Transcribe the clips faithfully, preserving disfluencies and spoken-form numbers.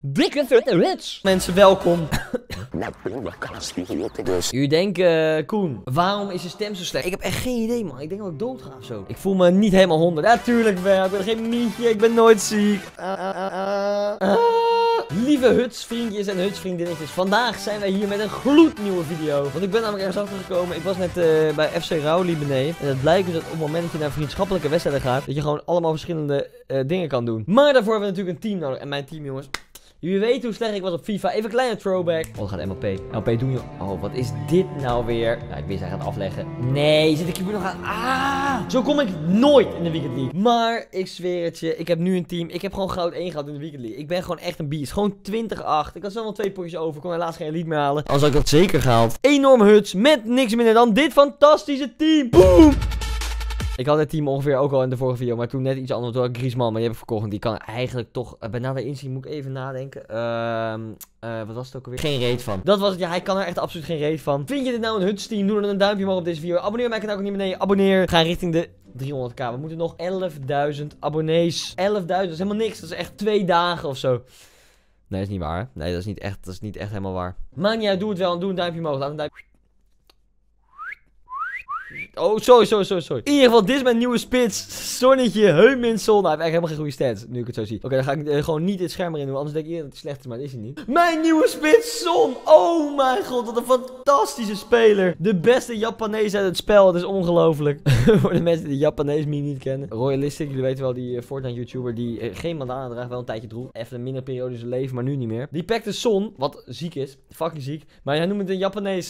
Dikke vette rich. Mensen, welkom. Jullie denken, uh, Koen, waarom is je stem zo slecht? Ik heb echt geen idee, man. Ik denk dat ik dood ga of zo. Ik voel me niet helemaal honderd. Natuurlijk wel. Ik ben geen mietje. Ik ben nooit ziek. Uh, uh, uh, uh. Lieve hutsvriendjes en hutsvriendinnetjes. Vandaag zijn wij hier met een gloednieuwe video. Want ik ben namelijk ergens achtergekomen. Ik was net uh, bij F C Rowley beneden. En het blijkt dus dat op het moment dat je naar vriendschappelijke wedstrijden gaat, dat je gewoon allemaal verschillende uh, dingen kan doen. Maar daarvoor hebben we natuurlijk een team nodig. En mijn team, jongens. Jullie weten hoe slecht ik was op FIFA. Even een kleine throwback. Oh, gaat M L P. M L P doen je. Oh, wat is dit nou weer? Ja, ik wist hij gaat afleggen. Nee, zit ik hier nog aan? Ah! Zo kom ik nooit in de Weekend League. Maar ik zweer het je. Ik heb nu een team. Ik heb gewoon goud één gehad in de Weekend League. Ik ben gewoon echt een beast. Gewoon twintig acht. Ik had zo wel twee potjes over. Ik kon helaas geen elite meer halen. Anders had ik dat zeker gehaald. Enorme huts. Met niks minder dan dit fantastische team. Boom! Ik had het team ongeveer ook al in de vorige video, maar toen net iets anders. Toen had ik Griezmann, maar die heb ik verkocht. En die kan eigenlijk toch, uh, bij nader inzien moet ik even nadenken. Uh, uh, wat was het ook alweer? Geen reet van. Dat was het, ja, hij kan er echt absoluut geen reet van. Vind je dit nou een hutsteam? Doe dan een duimpje omhoog op deze video. Abonneer mijn kanaal ook niet beneden. Abonneer. Ga richting de driehonderd k. We moeten nog elfduizend abonnees. elfduizend, dat is helemaal niks. Dat is echt twee dagen of zo. Nee, dat is niet waar. Nee, dat is niet echt, dat is niet echt helemaal waar. Maakt niet uit, doe het wel. Doe een duimpje omhoog. Laat een duimpje. Oh, sorry, sorry, sorry, sorry. In ieder geval, dit is mijn nieuwe spits. Zonnetje, Heung-min Son. Nou, hij heeft echt helemaal geen goede stats, nu ik het zo zie. Oké, okay, dan ga ik uh, gewoon niet dit scherm erin doen. Anders denk je dat hij slecht is, maar dat is hij niet. Mijn nieuwe spits, Son. Oh mijn god, wat een fantastische speler. De beste Japanees uit het spel. Het is ongelooflijk. Voor de mensen die de Japanees meme niet kennen. Royalistic, jullie weten wel, die uh, Fortnite-YouTuber die uh, geen bandana draagt, wel een tijdje droeg. Even een minder periode in zijn leven, maar nu niet meer. Die pakte Son, wat ziek is. Fucking ziek. Maar hij noemt het een Japanees.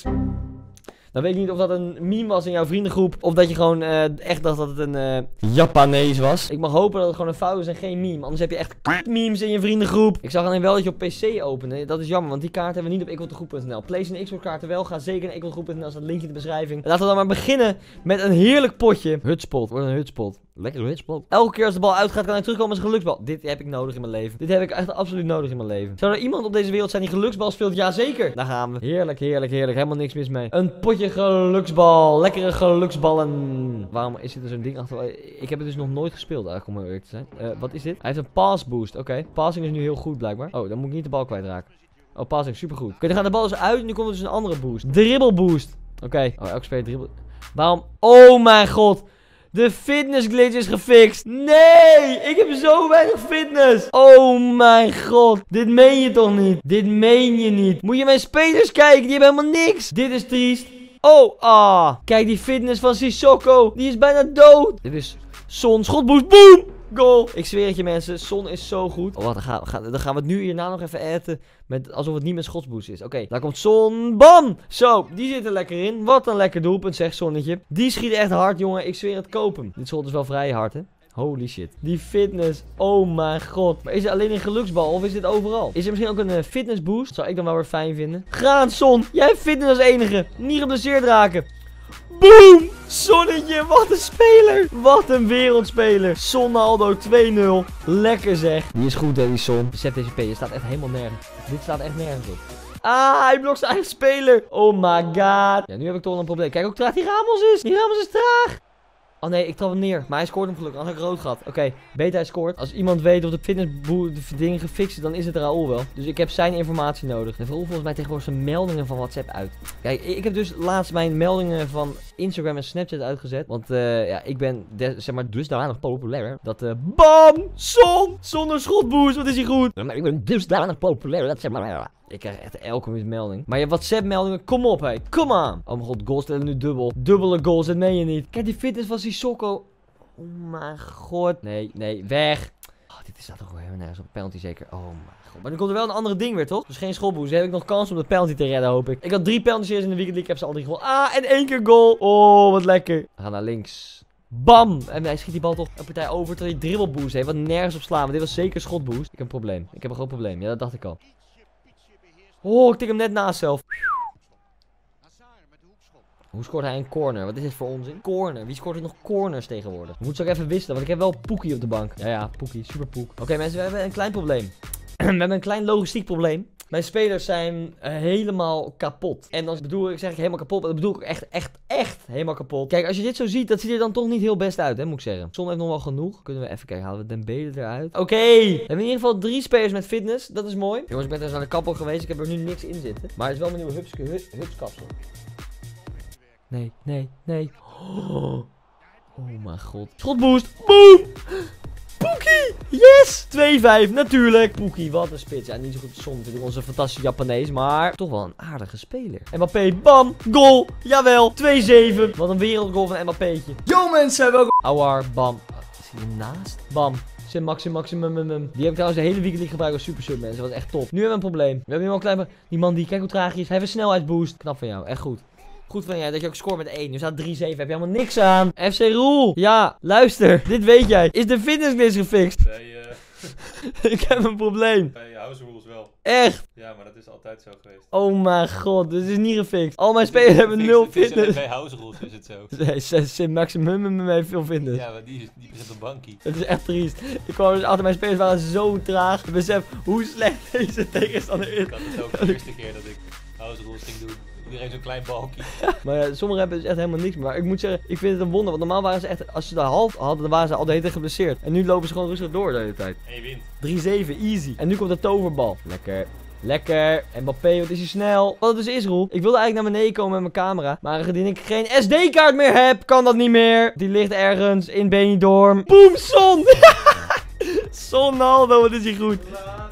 Dan weet ik niet of dat een meme was in jouw vriendengroep. Of dat je gewoon uh, echt dacht dat het een uh, Japanees was. Ik mag hopen dat het gewoon een fout is en geen meme. Anders heb je echt memes in je vriendengroep. Ik zag alleen wel dat je op P C opende. Dat is jammer, want die kaart hebben we niet op ikkeltegroep punt n l. PlayStation en Xbox kaarten wel. Ga zeker naar ikkeltegroep punt n l. Dat is het linkje in de beschrijving. Laten we dan maar beginnen met een heerlijk potje. Hutspot. Wordt een hutspot. Lekker hutspot. Elke keer als de bal uitgaat kan hij terugkomen als een geluksbal. Dit heb ik nodig in mijn leven. Dit heb ik echt absoluut nodig in mijn leven. Zou er iemand op deze wereld zijn die geluksbal speelt? Jazeker. Daar gaan we. Heerlijk, heerlijk, heerlijk. Helemaal niks mis mee. Een potje geluksbal. Lekkere geluksballen. Waarom is dit er zo'n ding achter? Ik heb het dus nog nooit gespeeld eigenlijk, om eerlijk te zijn. Uh, wat is dit? Hij heeft een pass boost. Oké. Okay. Passing is nu heel goed blijkbaar. Oh, dan moet ik niet de bal kwijtraken. Oh, passing. Supergoed. Oké, okay, dan gaat de bal dus uit. Nu komt er dus een andere boost. Dribbel boost. Oké. Okay. Oh, elke speler dribbel. Waarom? Oh mijn god. De fitness glitch is gefixt. Nee, ik heb zo weinig fitness. Oh mijn god. Dit meen je toch niet? Dit meen je niet. Moet je mijn spelers kijken, die hebben helemaal niks. Dit is triest. Oh, ah. Kijk die fitness van Sissoko. Die is bijna dood. Dit is Son, schotboost, boom. Goal. Ik zweer het je mensen, Son is zo goed. Oh, wat, dan, gaan, gaan, dan gaan we het nu hierna nog even eten. Met, alsof het niet met schotsboost is. Oké, okay, daar komt Son. Bam! Zo, die zit er lekker in. Wat een lekker doelpunt, zegt Zonnetje. Die schiet echt hard, jongen. Ik zweer het, koop hem. Dit schot is wel vrij hard, hè. Holy shit. Die fitness. Oh mijn god. Maar is het alleen een geluksbal of is dit overal? Is er misschien ook een uh, fitness boost? Zou ik dan wel weer fijn vinden. Gaan, Son. Jij hebt fitness als enige. Niet geblesseerd raken. Boom! Zonnetje, wat een speler. Wat een wereldspeler. Sonaldo twee nul. Lekker zeg. Die is goed, hè, die Son. Besef deze P, je staat echt helemaal nergens. Dit staat echt nergens op. Ah, hij blokt zijn eigen speler. Oh my god. Ja, nu heb ik toch een probleem. Kijk hoe traag die Ramos is. Die Ramos is traag. Oh nee, ik trap hem neer. Maar hij scoort hem gelukkig. Anders heb ik rood gehad. Oké, okay, beter hij scoort. Als iemand weet of de fitnessdingen gefixt is, dan is het Raoul wel. Dus ik heb zijn informatie nodig. En Raoul volgens mij tegenwoordig zijn meldingen van WhatsApp uit. Kijk, ik heb dus laatst mijn meldingen van Instagram en Snapchat uitgezet. Want uh, ja, ik ben zeg maar dusdanig populair. Dat uh, BAM! Son! Zonder schotboost, wat is hij goed? Maar ik ben dusdanig populair. Dat zeg maar... Ik krijg echt elke minuut melding. Maar je WhatsApp meldingen, kom op hé. Kom aan. Oh mijn god, goals tellen nu dubbel. Dubbele goals, dat meen je niet. Kijk die fitness van Sissoko. Oh mijn god. Nee, nee, weg. Oh, dit staat toch wel helemaal nergens op. Penalty zeker. Oh mijn god. Maar nu komt er wel een andere ding weer, toch? Dus geen schotboost. Dan heb ik nog kans om de penalty te redden, hoop ik. Ik had drie penalties in de Weekend League. Ik heb ze al drie gewonnen. Ah, en één keer goal. Oh, wat lekker. We gaan naar links. Bam! En hij schiet die bal toch een partij over tot hij dribbelboost heeft. Wat nergens op slaan. Maar dit was zeker schotboost. Ik heb een probleem. Ik heb een groot probleem. Ja, dat dacht ik al. Oh, ik tik hem net naast zelf. Hoe scoort hij een corner? Wat is dit voor onzin? Corner. Wie scoort er nog corners tegenwoordig? We moeten ook even wisselen, want ik heb wel Poekie op de bank. Ja, ja, Poekie. Super Poek. Oké, okay, mensen, we hebben een klein probleem. We hebben een klein logistiek probleem. Mijn spelers zijn uh, helemaal kapot. En dan bedoel ik, zeg ik helemaal kapot. Maar dat bedoel ik echt, echt, echt helemaal kapot. Kijk, als je dit zo ziet, dat ziet er dan toch niet heel best uit, hè, moet ik zeggen. Son heeft nog wel genoeg. Kunnen we even kijken, halen we Dembele eruit. Oké, okay. We hebben in ieder geval drie spelers met fitness. Dat is mooi. Jongens, ik ben dus aan de kapper geweest. Ik heb er nu niks in zitten. Maar het is wel mijn nieuwe hupske, hups, hupskapsel. Nee, nee, nee. Oh, oh mijn god. Schotboost. Boom! Poekie! Yes! twee vijf, natuurlijk. Poekie, wat een spits. Ja, niet zo goed Son natuurlijk, onze fantastische Japanees. Maar toch wel een aardige speler. Mbappé, bam! Goal! Jawel! twee zeven. Wat een wereldgoal van Mbappé'tje. Yo mensen, welkom. Awar, bam. Is hij ernaast? Bam. Sim maximum, maximum. Die heb ik trouwens de hele weekend niet gebruikt als super sub, mensen. Dat was echt top. Nu hebben we een probleem. We hebben hier wel een klein... Die man die, kijk hoe traag hij is. Hij heeft een snelheidsboost. Knap van jou, echt goed. Goed van jij dat je ook scoort met één. Nu staat drie zeven. Heb je helemaal niks aan. F C Roel. Ja, luister. Dit weet jij. Is de fitnessglitch gefixt? Nee, uh... ik heb een probleem. Bij house rules wel. Echt? Ja, maar dat is altijd zo geweest. Oh mijn god. Dit is niet gefixt. Al mijn spelers hebben nul fitness. Bij house rules is het zo. Nee, Sim maximum heeft veel fitness. Ja, maar die, die zit op bankie. Het is echt triest. Ik kwam dus achter, mijn spelers waren zo traag. Ik besef hoe slecht deze tegenstander is. Ik had het ook de eerste keer dat ik house rules ging doen. Iedereen zo'n klein balkje. Maar ja, sommigen hebben dus echt helemaal niks meer. Maar ik moet zeggen, ik vind het een wonder. Want normaal waren ze echt, als ze de half hadden, dan waren ze al de hele tijd geblesseerd. En nu lopen ze gewoon rustig door de hele tijd. En je wint. drie zeven, easy. En nu komt de toverbal. Lekker. Lekker. Mbappé, wat is hij snel. Wat het dus is, Roel. Ik wilde eigenlijk naar beneden komen met mijn camera. Maar aangezien ik geen S D-kaart meer heb, kan dat niet meer. Die ligt ergens in Benidorm. Boom, Son! Sonaldo, wat is hij goed.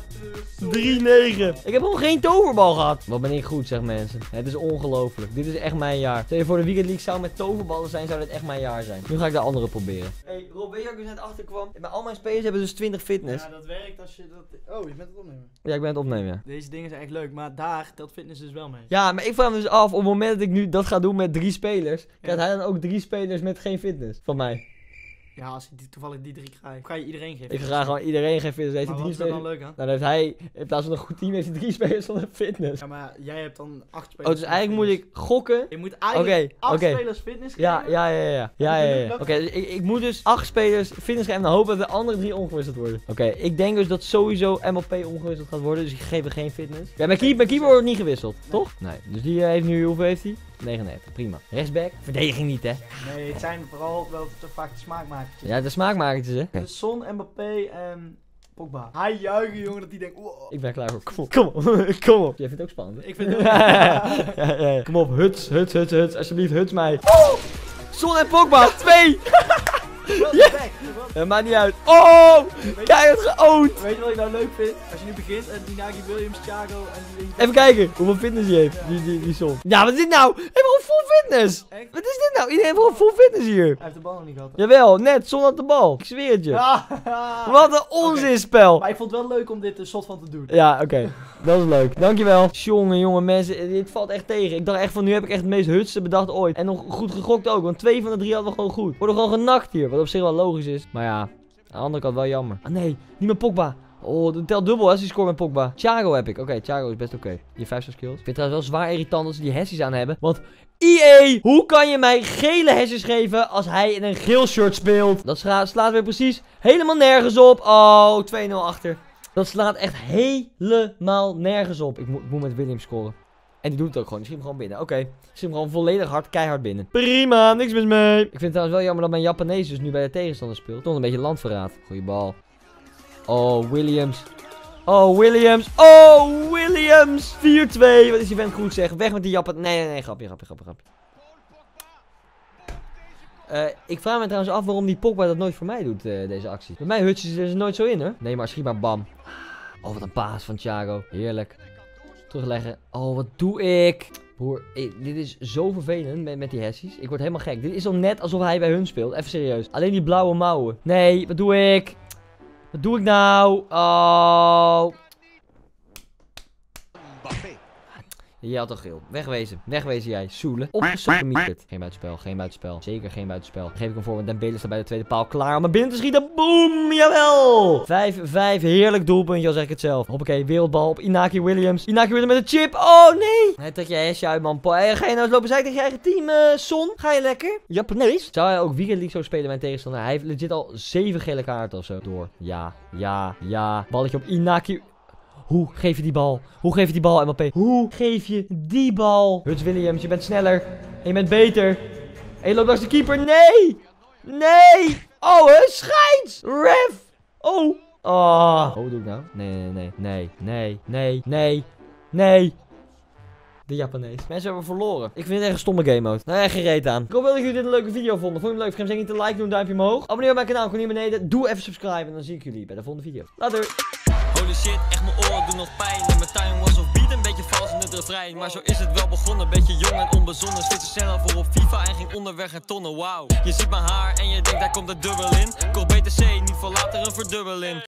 drie negen. Ik heb nog geen toverbal gehad. Wat ben ik goed, zeg mensen. Het is ongelooflijk. Dit is echt mijn jaar. Stel je voor de Weekend League zou met toverballen zijn, zou dit echt mijn jaar zijn. Nu ga ik de andere proberen. Hey Rob, weet je waar ik dus net achter kwam? Maar al mijn spelers hebben dus twintig fitness. Ja, dat werkt als je dat... Oh, je bent het opnemen. Ja, ik ben het opnemen, ja. Deze dingen zijn echt leuk, maar daar telt fitness dus wel mee. Ja, maar ik vraag me dus af, op het moment dat ik nu dat ga doen met drie spelers, krijgt hij dan ook drie spelers met geen fitness van mij? Ja, als je die, toevallig die drie krijgt, ga je iedereen geven. Ik ga gewoon iedereen geen fitness. Heeft Maar hij wat drie is er spelers? dan leuk aan? Nou, dan heeft hij, in plaats van een goed team, heeft hij drie spelers zonder fitness. Ja, maar jij hebt dan acht Oh, spelers. dus eigenlijk moet ik gokken. Je moet eigenlijk Oké, acht oké. spelers fitness geven. Ja, ja, ja, ja. ja, ja, ja. Dat- Oké, dus ik, ik moet dus acht spelers fitness geven en dan hopen dat de andere drie ongewisseld worden. Oké, ik denk dus dat sowieso Mbappé ongewisseld gaat worden, dus ik geef hem geen fitness. Ja, mijn keeper, mijn keeper wordt niet gewisseld, toch? Nee. Dus die eh, heeft nu, hoeveel heeft hij? negenennegentig, prima. Rechtsback, verdediging niet, hè? Nee, het zijn vooral wel te vaak de smaakmakertjes. Ja, de smaakmakertjes, hè? Dus Son, Mbappé en Pogba. Hij juichen, jongen, dat die denkt... Wow. Ik ben klaar voor. Kom op, kom op, kom op. Jij vindt het ook spannend, hè? Ik vind het ook... ja, ja, ja. Kom op, huts, huts, huts, huts. Alsjeblieft, huts mij. Oh! Son en Pogba, twee! Ja. Ja, maakt niet uit. Oh! Kijk, het geoond! Weet je wat ik nou leuk vind? Als je nu begint en Inaki Williams, Thiago en die... Even kijken hoeveel fitness hij heeft, die, die, die Son. Ja, wat is dit nou? Hij heeft gewoon full fitness! Echt? Wat is dit nou? Iedereen heeft gewoon full fitness hier. Hij heeft de bal nog niet gehad. hè? Jawel, net, Son had de bal. Ik zweer het je. Ja. Wat een onzinspel. Maar ik vond het wel leuk om dit een soort van te doen. Ja, oké. Okay. Dat is leuk. Dankjewel. Jongen, jongen, mensen. Dit valt echt tegen. Ik dacht echt van, nu heb ik echt het meest hutste bedacht ooit. En nog goed gegokt ook. Want twee van de drie hadden we gewoon goed. Worden gewoon genakt hier. Wat op zich wel logisch is. Maar ja, aan de andere kant wel jammer. Ah nee, niet met Pogba. Oh, dat telt dubbel als die score met Pogba. Thiago heb ik. Oké, okay, Thiago is best oké. Okay. Die vijf skills. Ik vind het trouwens wel zwaar irritant dat ze die hessies aan hebben. Want E A, hoe kan je mij gele hessies geven als hij in een geel shirt speelt? Dat slaat, slaat weer precies helemaal nergens op. Oh, twee nul achter. Dat slaat echt helemaal nergens op. Ik, mo ik moet met Williams scoren. En die doet het ook gewoon. Die schiet hem gewoon binnen. Oké. Okay. Die schiet hem gewoon volledig hard, keihard binnen. Prima, niks mis mee. Ik vind het trouwens wel jammer dat mijn Japanees dus nu bij de tegenstander speelt. Toch een beetje landverraad. Goeie bal. Oh, Williams. Oh, Williams. Oh, Williams. vier twee. Wat is die vent goed zeg. Weg met die Japan. Nee, nee, nee. Grapje, grapje, grapje, grapje. Uh, ik vraag me trouwens af waarom die Pogba dat nooit voor mij doet, uh, deze actie. Bij mij hutjes is er nooit zo in, hoor. Nee, maar schiet maar bam. Oh, wat een paas van Thiago. Heerlijk. Terugleggen. Oh, wat doe ik? Broer, ik, dit is zo vervelend met, met die hessies. Ik word helemaal gek. Dit is al net alsof hij bij hun speelt. Even serieus. Alleen die blauwe mouwen. Nee, wat doe ik? Wat doe ik nou? Oh. Je had toch geel. Wegwezen. Wegwezen jij. Soelen. Opgesodemieterd. Geen buitenspel. Geen buitenspel. Zeker geen buitenspel. Geef ik hem voor. Want Dembele staat bij de tweede paal klaar om hem binnen te schieten. Boom. Jawel. vijf vijf. Heerlijk doelpuntje. Al zeg ik het zelf. Hoppakee. Wereldbal op Inaki Williams. Inaki Williams met een chip. Oh nee. Hij trekt je hesje uit man. Ga je nou eens lopen zeiken tegen je eigen team uh, Son? Ga je lekker? Japanees? Zou hij ook Weekend League zo spelen met tegenstander? Hij heeft legit al zeven gele kaarten of zo door. Ja. Ja. Ja. Balletje op Inaki. Hoe geef je die bal? Hoe geef je die bal, M L P? Hoe geef je die bal? Huts Williams, je bent sneller. En je bent beter. En je loopt langs de keeper. Nee! Nee! Oh, hè? Scheids! Ref! Oh! Oh. Oh, wat doe ik nou? Nee, nee, nee, nee, nee, nee, nee, nee. De Japanees. Mensen hebben verloren. Ik vind het echt een stomme game mode. Nou, echt geen reet aan. Ik hoop wel dat jullie dit een leuke video vonden. Vond je het leuk? Vergeet niet te liken, doen, een duimpje omhoog. Abonneer op mijn kanaal, kom hier beneden. Doe even subscribe en dan zie ik jullie bij de volgende video. Later. Holy shit, echt mijn oren doen nog pijn. En mijn tuin was of beat, een beetje vals in het refrein. Maar zo is het wel begonnen, beetje jong en onbezonnen. Switchen sneller voor op FIFA en ging onderweg naar tonnen, wauw. Je ziet mijn haar en je denkt daar komt het dubbel in. Kocht B T C, niet voor later een verdubbeling.